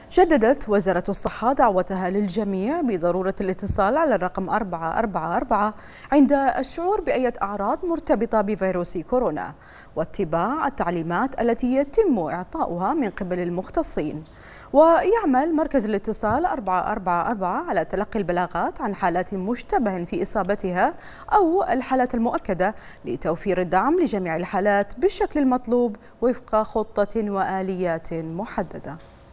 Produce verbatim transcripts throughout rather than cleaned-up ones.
شددت وزارة الصحة دعوتها للجميع بضرورة الاتصال على الرقم أربعة أربعة أربعة عند الشعور بأي أعراض مرتبطة بفيروس كورونا، واتباع التعليمات التي يتم إعطاؤها من قبل المختصين. ويعمل مركز الاتصال أربعة أربعة أربعة على تلقي البلاغات عن حالات مشتبه في إصابتها أو الحالات المؤكدة لتوفير الدعم لجميع الحالات بالشكل المطلوب وفق خطة وآليات محددة.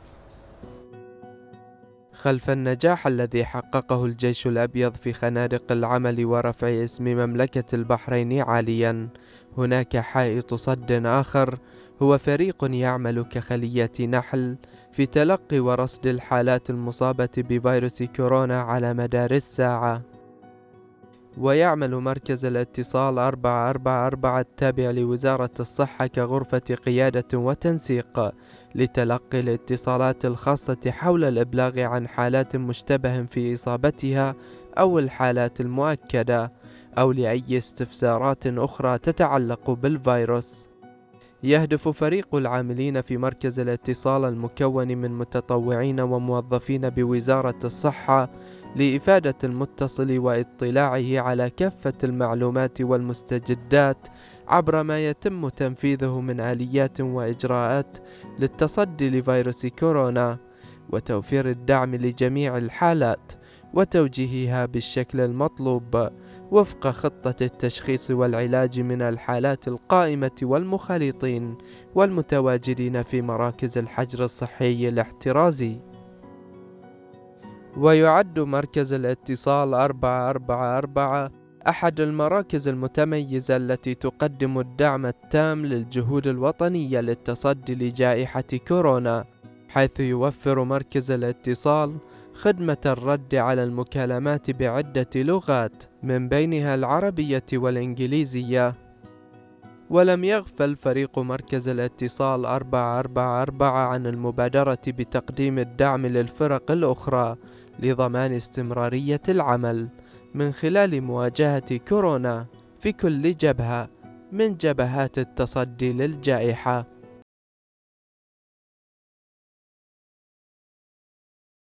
خلف النجاح الذي حققه الجيش الأبيض في خنادق العمل ورفع اسم مملكة البحرين عاليا، هناك حائط صد آخر، هو فريق يعمل كخلية نحل في تلقي ورصد الحالات المصابة بفيروس كورونا على مدار الساعة. ويعمل مركز الاتصال أربعة أربعة أربعة التابع لوزارة الصحة كغرفة قيادة وتنسيق لتلقي الاتصالات الخاصة حول الإبلاغ عن حالات مشتبه في إصابتها أو الحالات المؤكدة، أو لأي استفسارات أخرى تتعلق بالفيروس. يهدف فريق العاملين في مركز الاتصال المكون من متطوعين وموظفين بوزارة الصحة لإفادة المتصل واطلاعه على كافة المعلومات والمستجدات عبر ما يتم تنفيذه من آليات وإجراءات للتصدي لفيروس كورونا، وتوفير الدعم لجميع الحالات وتوجيهها بالشكل المطلوب وفق خطة التشخيص والعلاج من الحالات القائمة والمخالطين والمتواجدين في مراكز الحجر الصحي الاحترازي. ويعد مركز الاتصال أربعة أربعة أربعة أحد المراكز المتميزة التي تقدم الدعم التام للجهود الوطنية للتصدي لجائحة كورونا، حيث يوفر مركز الاتصال خدمة الرد على المكالمات بعدة لغات من بينها العربية والإنجليزية. ولم يغفل فريق مركز الاتصال أربعة أربعة أربعة عن المبادرة بتقديم الدعم للفرق الأخرى لضمان استمرارية العمل من خلال مواجهة كورونا في كل جبهة من جبهات التصدي للجائحة.